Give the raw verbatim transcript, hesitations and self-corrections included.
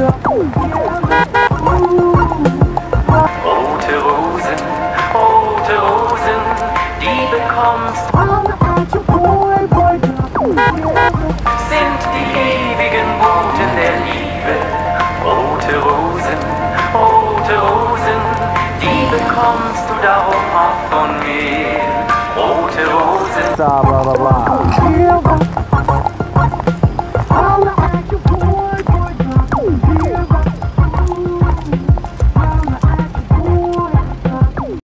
Rote Rosen, rote Rosen, die bekommst, sind die ewigen Boten der Liebe. Rote Rosen, rote Rosen, die bekommst du darum auch von mir. Rote Rosen. Bla bla bla.